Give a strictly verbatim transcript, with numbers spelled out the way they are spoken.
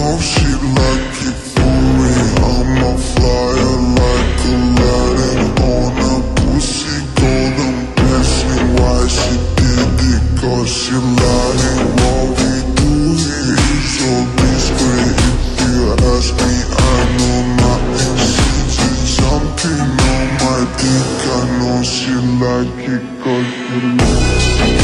know she like it for me. I'm a flyer like Aladdin on a pussy golden blessing. Why she did it? Cause she lying. What we do here is so discreet. If you ask me, I know nothing. She's just jumping on my dick. I know she like it cause she like it.